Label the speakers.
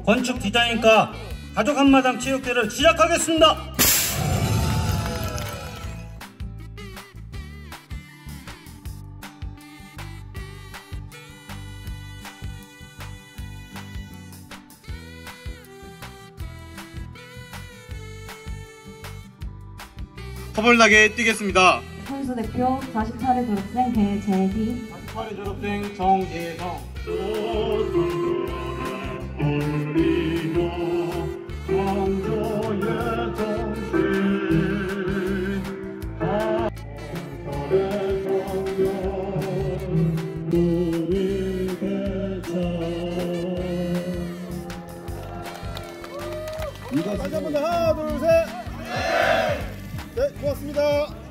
Speaker 1: 건축 디자인과 가족 한마당 체육대회를 시작하겠습니다.
Speaker 2: 허벌나게 뛰겠습니다.
Speaker 3: 선수 대표 48회 졸업생 배재희,
Speaker 2: 48회 졸업생 정예성. 다시 한 번 더 하나 둘 셋. 네, 고맙습니다.